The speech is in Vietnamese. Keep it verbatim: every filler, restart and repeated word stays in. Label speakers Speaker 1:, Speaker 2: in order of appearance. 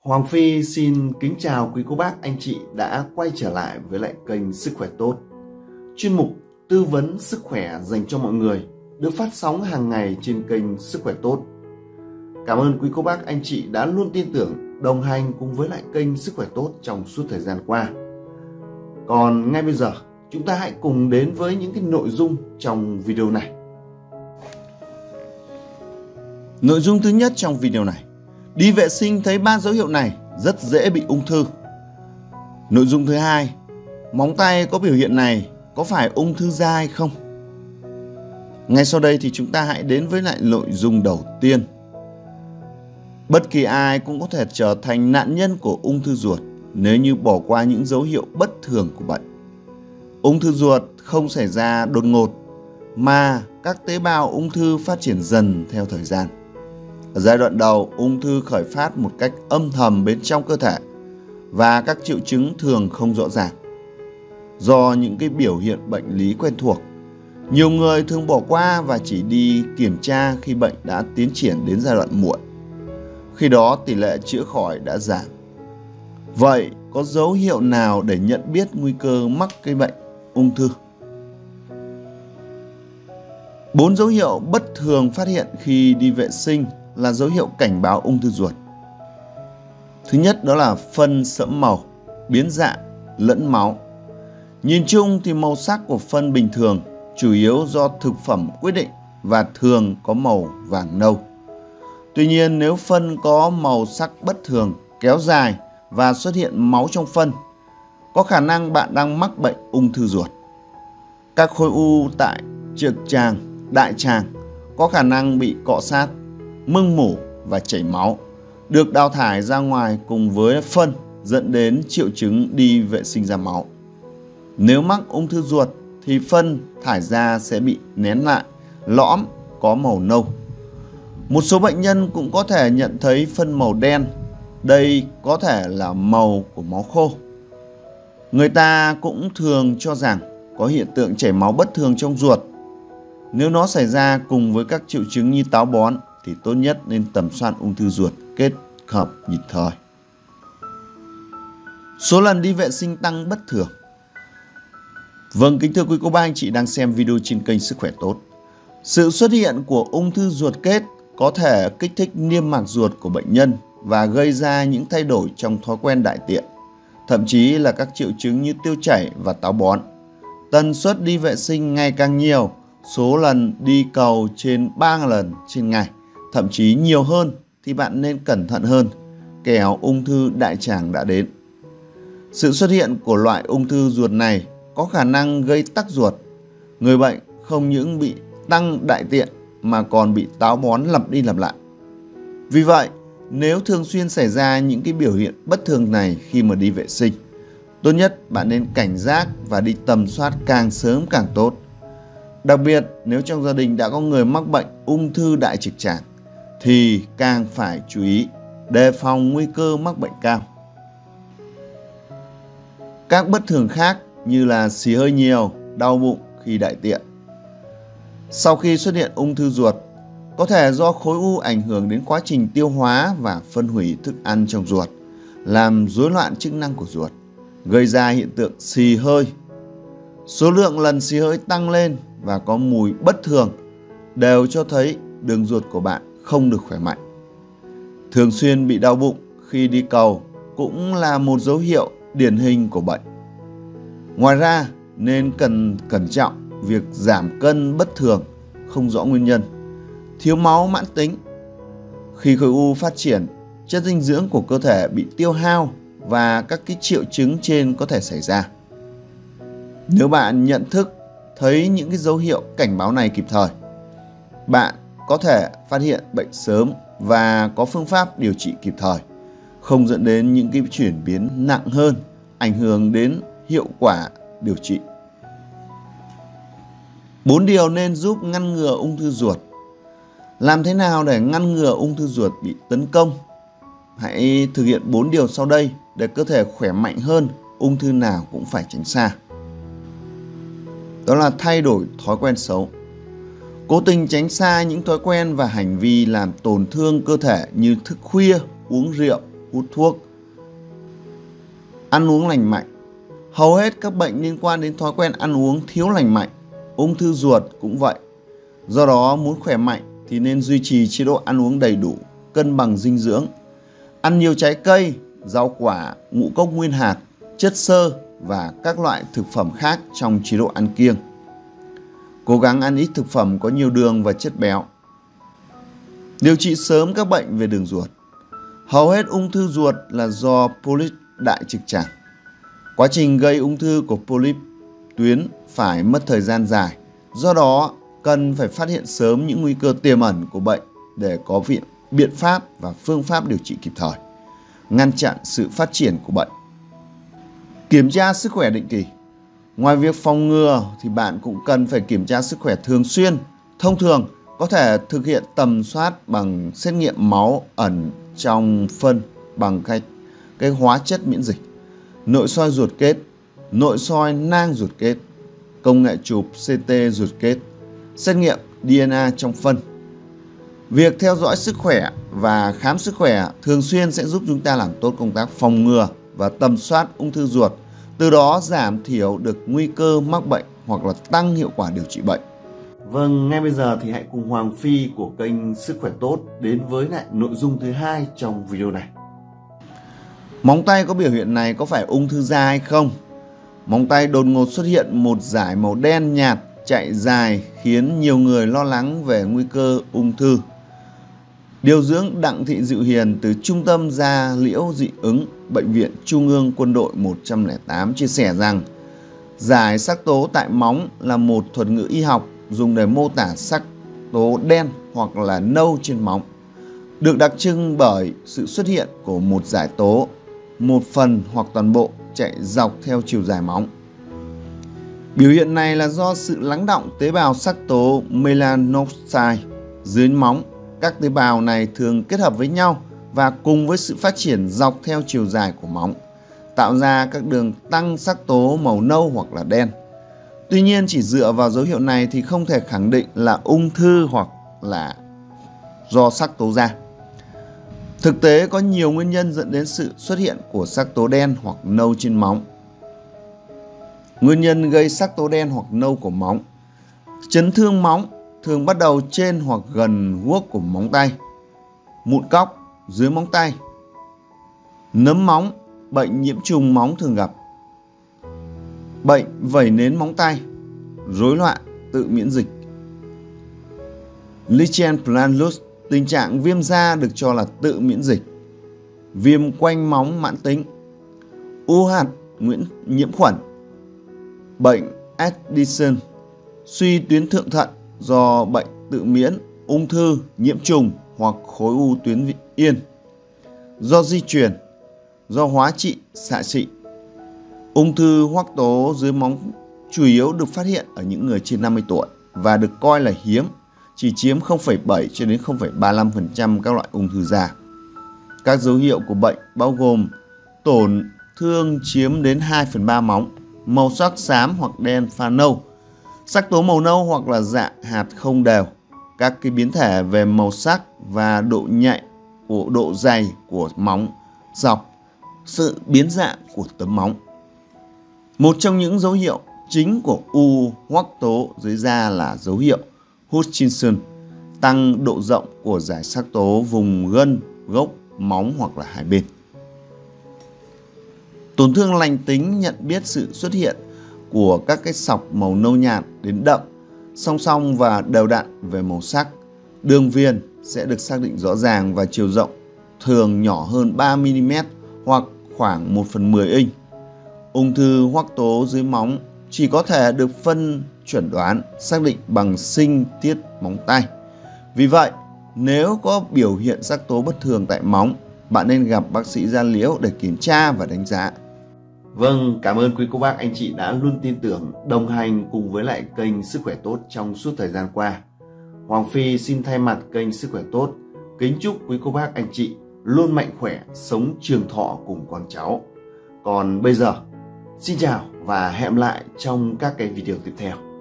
Speaker 1: Hoàng Phi xin kính chào quý cô bác anh chị đã quay trở lại với lại kênh Sức Khỏe Tốt. Chuyên mục tư vấn sức khỏe dành cho mọi người được phát sóng hàng ngày trên kênh Sức Khỏe Tốt. Cảm ơn quý cô bác anh chị đã luôn tin tưởng đồng hành cùng với lại kênh Sức Khỏe Tốt trong suốt thời gian qua. Còn ngay bây giờ chúng ta hãy cùng đến với những cái nội dung trong video này. Nội dung thứ nhất trong video này: đi vệ sinh thấy ba dấu hiệu này rất dễ bị ung thư. Nội dung thứ hai: móng tay có biểu hiện này có phải ung thư da hay không? Ngay sau đây thì chúng ta hãy đến với lại nội dung đầu tiên. Bất kỳ ai cũng có thể trở thành nạn nhân của ung thư ruột nếu như bỏ qua những dấu hiệu bất thường của bệnh. Ung thư ruột không xảy ra đột ngột mà các tế bào ung thư phát triển dần theo thời gian. Ở giai đoạn đầu, ung thư khởi phát một cách âm thầm bên trong cơ thể và các triệu chứng thường không rõ ràng. Do những cái biểu hiện bệnh lý quen thuộc, nhiều người thường bỏ qua và chỉ đi kiểm tra khi bệnh đã tiến triển đến giai đoạn muộn. Khi đó tỷ lệ chữa khỏi đã giảm. Vậy có dấu hiệu nào để nhận biết nguy cơ mắc cái bệnh ung thư? Bốn dấu hiệu bất thường phát hiện khi đi vệ sinh là dấu hiệu cảnh báo ung thư ruột. Thứ nhất đó là phân sẫm màu, biến dạng, lẫn máu. Nhìn chung thì màu sắc của phân bình thường, chủ yếu do thực phẩm quyết định và thường có màu vàng nâu. Tuy nhiên nếu phân có màu sắc bất thường, kéo dài và xuất hiện máu trong phân, có khả năng bạn đang mắc bệnh ung thư ruột. Các khối u tại trực tràng, đại tràng có khả năng bị cọ sát, mưng mủ và chảy máu, được đào thải ra ngoài cùng với phân dẫn đến triệu chứng đi vệ sinh ra máu. Nếu mắc ung thư ruột thì phân thải ra sẽ bị nén lại, lõm, có màu nâu. Một số bệnh nhân cũng có thể nhận thấy phân màu đen, đây có thể là màu của máu khô. Người ta cũng thường cho rằng có hiện tượng chảy máu bất thường trong ruột. Nếu nó xảy ra cùng với các triệu chứng như táo bón thì tốt nhất nên tầm soát ung thư ruột kết hợp nhịp thời. Số lần đi vệ sinh tăng bất thường. Vâng, kính thưa quý cô bác anh chị đang xem video trên kênh Sức Khỏe Tốt. Sự xuất hiện của ung thư ruột kết có thể kích thích niêm mạc ruột của bệnh nhân và gây ra những thay đổi trong thói quen đại tiện, thậm chí là các triệu chứng như tiêu chảy và táo bón. Tần suất đi vệ sinh ngày càng nhiều, số lần đi cầu trên ba lần trên ngày, thậm chí nhiều hơn thì bạn nên cẩn thận hơn, kẻo ung thư đại tràng đã đến. Sự xuất hiện của loại ung thư ruột này có khả năng gây tắc ruột. Người bệnh không những bị tăng đại tiện mà còn bị táo bón lặp đi lặp lại. Vì vậy, nếu thường xuyên xảy ra những cái biểu hiện bất thường này khi mà đi vệ sinh, tốt nhất bạn nên cảnh giác và đi tầm soát càng sớm càng tốt. Đặc biệt nếu trong gia đình đã có người mắc bệnh ung thư đại trực tràng thì càng phải chú ý đề phòng nguy cơ mắc bệnh cao. Các bất thường khác như là xì hơi nhiều, đau bụng khi đại tiện. Sau khi xuất hiện ung thư ruột, có thể do khối u ảnh hưởng đến quá trình tiêu hóa và phân hủy thức ăn trong ruột, làm rối loạn chức năng của ruột, gây ra hiện tượng xì hơi. Số lượng lần xì hơi tăng lên và có mùi bất thường đều cho thấy đường ruột của bạn không được khỏe mạnh. Thường xuyên bị đau bụng khi đi cầu cũng là một dấu hiệu điển hình của bệnh. Ngoài ra nên cần cẩn trọng việc giảm cân bất thường không rõ nguyên nhân, thiếu máu mãn tính. Khi khối u phát triển, chất dinh dưỡng của cơ thể bị tiêu hao và các cái triệu chứng trên có thể xảy ra. Nếu bạn nhận thức thấy những cái dấu hiệu cảnh báo này kịp thời, bạn có thể phát hiện bệnh sớm và có phương pháp điều trị kịp thời, không dẫn đến những cái chuyển biến nặng hơn, ảnh hưởng đến hiệu quả điều trị. Bốn điều nên giúp ngăn ngừa ung thư ruột. Làm thế nào để ngăn ngừa ung thư ruột bị tấn công? Hãy thực hiện bốn điều sau đây để cơ thể khỏe mạnh hơn, ung thư nào cũng phải tránh xa. Đó là thay đổi thói quen xấu. Cố tình tránh xa những thói quen và hành vi làm tổn thương cơ thể như thức khuya, uống rượu, hút thuốc, ăn uống lành mạnh. Hầu hết các bệnh liên quan đến thói quen ăn uống thiếu lành mạnh, ung thư ruột cũng vậy. Do đó muốn khỏe mạnh thì nên duy trì chế độ ăn uống đầy đủ, cân bằng dinh dưỡng, ăn nhiều trái cây, rau quả, ngũ cốc nguyên hạt, chất xơ và các loại thực phẩm khác trong chế độ ăn kiêng. Cố gắng ăn ít thực phẩm có nhiều đường và chất béo. Điều trị sớm các bệnh về đường ruột. Hầu hết ung thư ruột là do polyp đại trực tràng. Quá trình gây ung thư của polyp tuyến phải mất thời gian dài. Do đó, cần phải phát hiện sớm những nguy cơ tiềm ẩn của bệnh để có viện biện pháp và phương pháp điều trị kịp thời, ngăn chặn sự phát triển của bệnh. Kiểm tra sức khỏe định kỳ. Ngoài việc phòng ngừa thì bạn cũng cần phải kiểm tra sức khỏe thường xuyên. Thông thường có thể thực hiện tầm soát bằng xét nghiệm máu ẩn trong phân bằng cách cái hóa chất miễn dịch, nội soi ruột kết, nội soi nang ruột kết, công nghệ chụp xê tê ruột kết, xét nghiệm đê en a trong phân. Việc theo dõi sức khỏe và khám sức khỏe thường xuyên sẽ giúp chúng ta làm tốt công tác phòng ngừa và tầm soát ung thư ruột, từ đó giảm thiểu được nguy cơ mắc bệnh hoặc là tăng hiệu quả điều trị bệnh. Vâng, ngay bây giờ thì hãy cùng Hoàng Phi của kênh Sức Khỏe Tốt đến với lại nội dung thứ hai trong video này. Móng tay có biểu hiện này có phải ung thư da hay không? Móng tay đột ngột xuất hiện một dải màu đen nhạt chạy dài khiến nhiều người lo lắng về nguy cơ ung thư. Điều dưỡng Đặng Thị Diệu Hiền từ Trung tâm Da liễu dị ứng Bệnh viện Trung ương Quân đội một trăm lẻ tám chia sẻ rằng dải sắc tố tại móng là một thuật ngữ y học dùng để mô tả sắc tố đen hoặc là nâu trên móng, được đặc trưng bởi sự xuất hiện của một dải tố, một phần hoặc toàn bộ chạy dọc theo chiều dài móng. Biểu hiện này là do sự lắng đọng tế bào sắc tố melanocyte dưới móng. Các tế bào này thường kết hợp với nhau và cùng với sự phát triển dọc theo chiều dài của móng, tạo ra các đường tăng sắc tố màu nâu hoặc là đen. Tuy nhiên, chỉ dựa vào dấu hiệu này thì không thể khẳng định là ung thư hoặc là do sắc tố da. Thực tế, có nhiều nguyên nhân dẫn đến sự xuất hiện của sắc tố đen hoặc nâu trên móng. Nguyên nhân gây sắc tố đen hoặc nâu của móng. Chấn thương móng thường bắt đầu trên hoặc gần guốc của móng tay, mụn cóc dưới móng tay, nấm móng, bệnh nhiễm trùng móng thường gặp, bệnh vẩy nến móng tay, rối loạn tự miễn dịch. Lichen planus, tình trạng viêm da được cho là tự miễn dịch, viêm quanh móng mãn tính, u hạt nhiễm khuẩn, bệnh Addison, suy tuyến thượng thận do bệnh tự miễn, ung thư, nhiễm trùng hoặc khối u tuyến yên, do di truyền, do hóa trị, xạ trị. Ung thư hoắc tố dưới móng chủ yếu được phát hiện ở những người trên năm mươi tuổi và được coi là hiếm, chỉ chiếm không phẩy bảy cho đến không phẩy ba mươi lăm phần trăm các loại ung thư da. Các dấu hiệu của bệnh bao gồm tổn thương chiếm đến hai phần ba móng, màu sắc xám hoặc đen pha nâu, sắc tố màu nâu hoặc là dạng hạt không đều, các cái biến thể về màu sắc và độ nhạy của độ dày của móng dọc, sự biến dạng của tấm móng. Một trong những dấu hiệu chính của u hoắc tố dưới da là dấu hiệu Hutchinson, tăng độ rộng của dải sắc tố vùng gân, gốc, móng hoặc là hai bên. Tổn thương lành tính nhận biết sự xuất hiện của các cái sọc màu nâu nhạt đến đậm, song song và đều đặn về màu sắc. Đường viền sẽ được xác định rõ ràng và chiều rộng thường nhỏ hơn ba mi li mét hoặc khoảng một phần mười inch. Ung thư hoắc tố dưới móng chỉ có thể được phân chuẩn đoán, xác định bằng sinh tiết móng tay. Vì vậy, nếu có biểu hiện sắc tố bất thường tại móng, bạn nên gặp bác sĩ da liễu để kiểm tra và đánh giá. Vâng, cảm ơn quý cô bác anh chị đã luôn tin tưởng, đồng hành cùng với lại kênh Sức Khỏe Tốt trong suốt thời gian qua. Hoàng Phi xin thay mặt kênh Sức Khỏe Tốt kính chúc quý cô bác anh chị luôn mạnh khỏe, sống trường thọ cùng con cháu. Còn bây giờ, xin chào và hẹn lại trong các cái video tiếp theo.